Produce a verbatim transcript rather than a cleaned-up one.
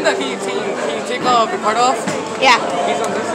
that. Can you, can you, can you take off your part off? Yeah. He's on this.